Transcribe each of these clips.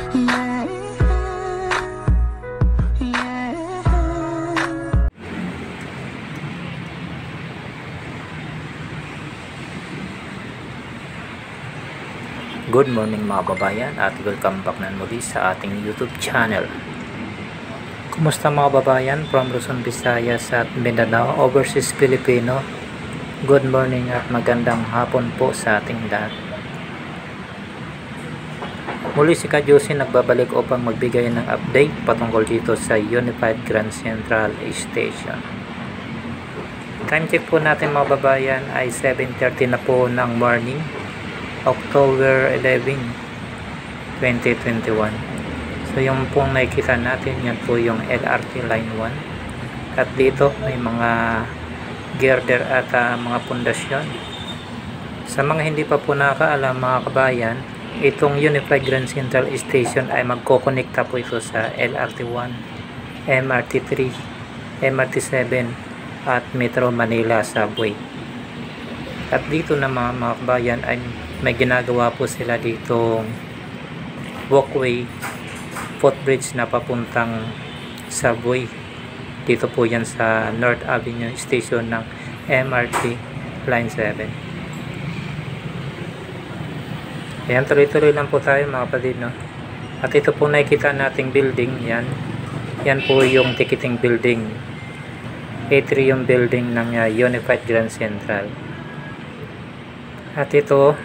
Good morning mga kababayan at welcome back na muli sa ating YouTube channel. Kumusta mga kababayan from Luzon, Visayas at Mindanao, Overseas Filipino? Good morning at magandang hapon po sa ating lahat. Muli si Kajusi nagbabalik upang magbigay ng update patungkol dito sa Unified Grand Central Station. Time check po natin mga kababayan ay 7:30 na po ng morning, October 11, 2021. So yung pong nakikita natin, yan po yung LRT Line 1. At dito may mga girder at mga pundasyon. Sa mga hindi pa po nakakaalam mga kabayan, itong Unified Grand Central Station ay magkokonekta po ito sa LRT 1, MRT 3, MRT 7 at Metro Manila Subway. At dito na mga kabayan ay may ginagawa po sila ditong walkway, footbridge na papuntang subway. Dito po yan sa North Avenue Station ng MRT Line 7. Ayan, tuloy-tuloy lang po tayo mga kapatid, no? At ito po nakikita nating building, yan po yung ticketing building, atrium building ng Unified Grand Central. At ito,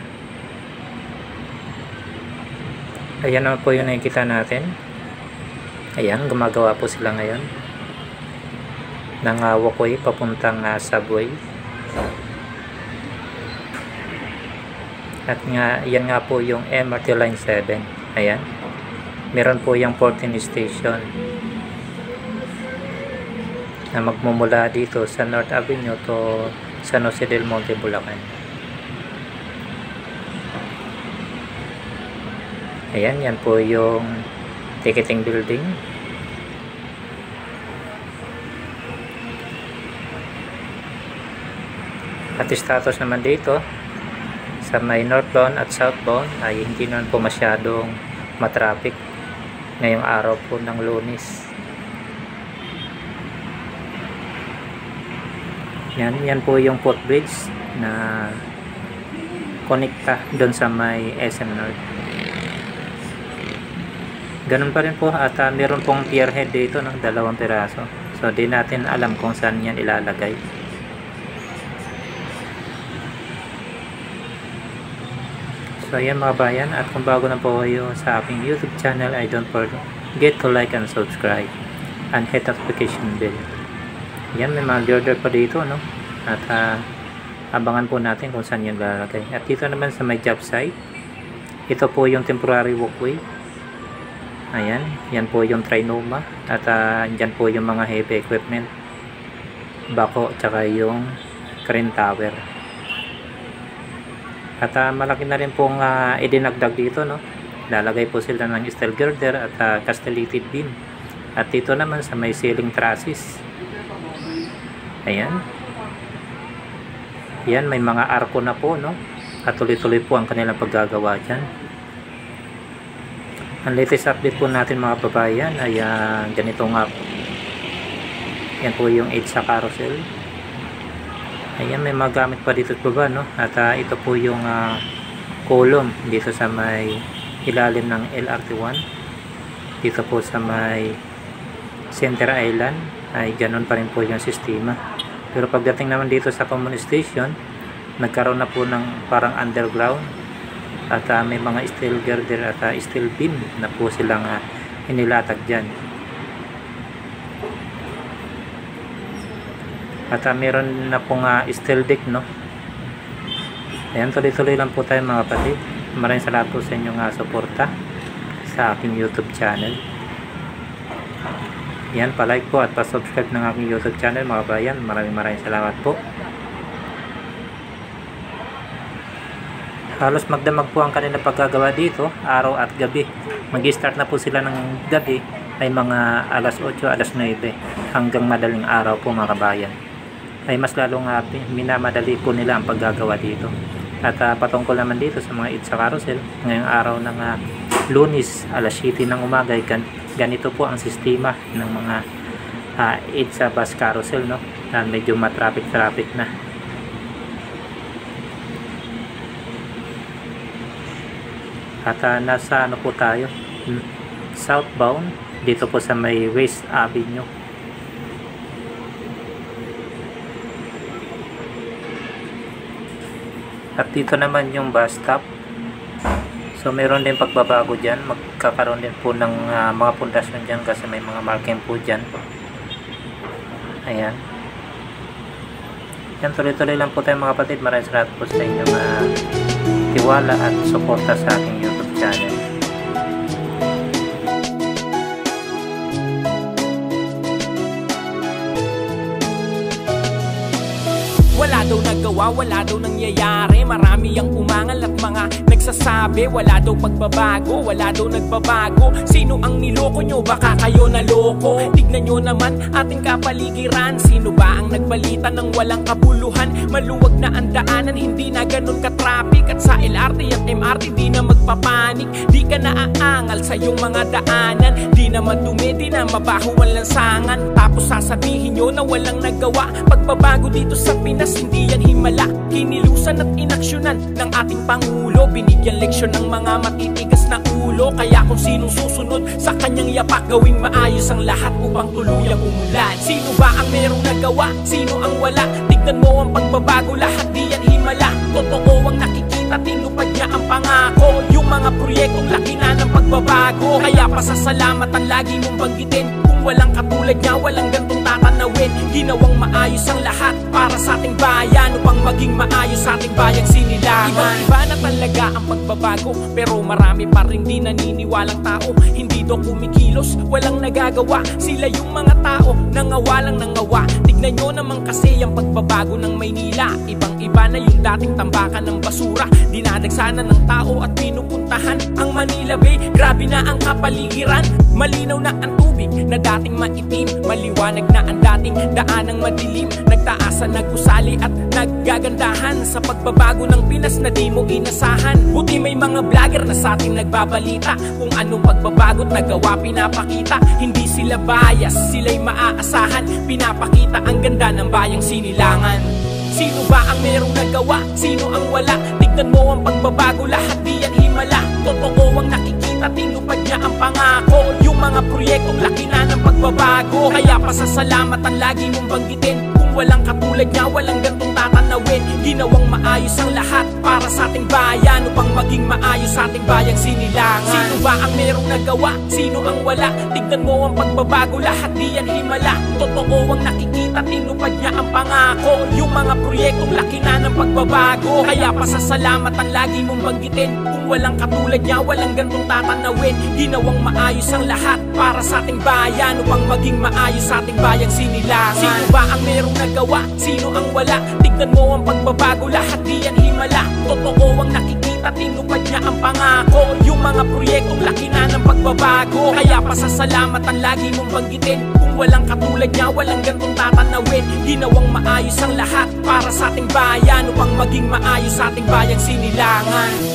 ayan naman po yung nakikita natin. Ayan, gumagawa po sila ngayon ng walkway papuntang subway. At nga, yan nga po yung MRT Line 7. Ayan, meron po yung 14 station na magmumula dito sa North Avenue to San Jose del Monte, Bulacan. Ayan, yan po yung ticketing building. At status naman dito sa may northbound at southbound ay hindi naman po masyadong matraffic ngayong araw po ng Lunes. Yan po yung footbridge na konekta doon sa may SM North. Ganun pa rin po at meron pong pierhead dito ng 2 piraso. So di natin alam kung saan yan ilalagay. So ayan mga bayan, at kung bago na po kayo sa aking YouTube channel ay don't forget to like and subscribe and hit notification bell. Yan, may mga girder pa dito, no? At abangan po natin kung saan yan ilalagay. At dito naman sa may job site, ito po yung temporary walkway. Ayan, yan po yung trinoma at dyan po yung mga heavy equipment, bako, tsaka yung crane tower. At malaki na rin pong idinagdag dito, no? Lalagay po sila ng steel girder at castellated beam. At dito naman sa may ceiling trusses, ayan, yan, may mga arko na po, no? At tuloy-tuloy po ang kanilang paggagawa dyan. Ang latest update po natin mga babayan ay ganito nga po. Yan po yung EDSA carousel. Ayan, may magamit pa dito sa baba, no? At ito po yung column dito sa may ilalim ng LRT1. Dito po sa may Center Island ay ganun pa rin po yung sistema. Pero pagdating naman dito sa common station, nagkaroon na po ng parang underground. At may mga steel girder at steel beam na po silang inilatag dyan. At meron na pong steel deck, no? Ayan, tuloy-tuloy lang po tayo mga kapatid. Maraming salamat po sa inyong suporta sa aking YouTube channel. Yan, palike po at pa-subscribe ng aking YouTube channel mga bayan. Maraming salamat po. Halos magdamag po ang kanilang paggagawa dito, araw at gabi. Mag-start na po sila ng gabi ay mga alas 8, alas 9 hanggang madaling araw po mga kabayan. Ay mas lalong minamadali po nila ang paggagawa dito. At patungkol naman dito sa mga EDSA carousel, ngayong araw ng Lunes alas 7 ng umaga, ganito po ang sistema ng mga EDSA bus carousel, no? Medyo matraffic na. At nasa ano po tayo, southbound dito po sa may West Avenue. At dito naman yung bus stop. So meron din pagbabago dyan, magkakaroon din po ng mga pundasyon dyan kasi may mga marking po dyan. Ayan. Yan, tuloy-tuloy lang po tayo mga kapatid. Maraming salamat po sa inyong tiwala at suporta sa aking YouTube channel. Wala daw nagawa, wala daw nangyayari. Marami ang umangal at mga nagsasabi wala daw pagbabago, wala daw nagbabago. Sino ang niloko nyo? Baka kayo naloko. Tignan nyo naman ating kapaligiran. Sino ba ang nagbalita ng walang kabuluhan? Maluwag na ang daanan, hindi na ganun ka-traffic. At sa LRT at MRT di na magpapanik. Di ka naaangal sa iyong mga daanan. Di na madumi, di na mabaho ang lansangan. Tapos sasabihin nyo na walang nagawa. Pagbabago dito sa Pinas, hindi yan himala. Kinilusan at inaksyonan ng ating Pangulo. Binigyan leksyon ng mga matitigas na ulo. Kaya kung sinong susunod sa kanyang yapak, gawing maayos ang lahat upang tuluyang umulan. Sino ba ang merong nagawa? Sino ang wala? Tignan mo ang pagbabago, lahat di yan himala. Totoo ang nakikita, tinupad niya ang pangako. Yung mga proyektong laki na ng pagbabago. Kaya pasasalamatan lagi mong banggitin. Kung walang katulad niya, walang gantong tatanawin. Ginawang maayos ang lahat para sa ating bayan upang maging maayos sa ating bayang sinilangan. Ibang-iba na talaga ang pagbabago, pero marami pa rin di naniniwalang tao. Hindi daw kumikilos, walang nagagawa. Sila yung mga tao, nangawalang nangawa. Tignan nyo naman kasi ang pagbabago ng Maynila. Ibang-iba na yung dating tambakan ng basura. Dinadagsanan ng tao at pinupuntahan ang Manila Bay. Grabe na ang kapaligiran, malinaw na ang tubig na dating maitim. Maliwanag na ang dating daanang madilim. Nagtaasan, nagusali at naggagandahan sa pagbabago ng Pinas na di mo inasahan. Buti may mga vlogger na sa atin nagbabalita kung anong pagbabago't nagawa pinapakita. Hindi sila bias, sila'y maaasahan. Pinapakita ang ganda ng bayang sinilangan. Sino ba ang merong nagawa? Sino ang wala? Tignan mo ang pagbabago, lahat di yan himala. Totoo ang nakikita, tinupad niya ang pangako. Yung mga proyektong laki na ng pagbabago. Kaya pasasalamatan lagi mong banggitin. Kung walang katulad niya, walang gantong tatanawin. Ginawang maayos ang lahat para sa ating bayan upang maging maayos sa ating bayang sinilangan. Sino ba ang merong nagawa? Sino ang wala? Tignan mo ang pagbabago, lahat di yan himala. Totoo ang nakikita, tinupad niya ang pangako. Yung mga proyektong laki na ng pagbabago. Kaya pasasalamatan lagi mong banggitin. Kung walang katulad niya, walang gantong tatanawin. Ginawang maayos ang lahat para sa ating bayan upang maging maayos sa ating bayang sinilangan. Sino ba ang merong nagawa? Sino ang wala? Tignan mo ang pagbabago, lahat di yan himala. Totoo ang nakikita, tinupad niya ang pangako. Yung mga proyektong laki na ng pagbabago. Kaya pasasalamatan lagi mong banggitin. Kung walang katulad niya, walang gantong tatanawin. Ginawang maayos ang lahat para sa ating bayan upang maging maayos sa ating bayang sinilangan.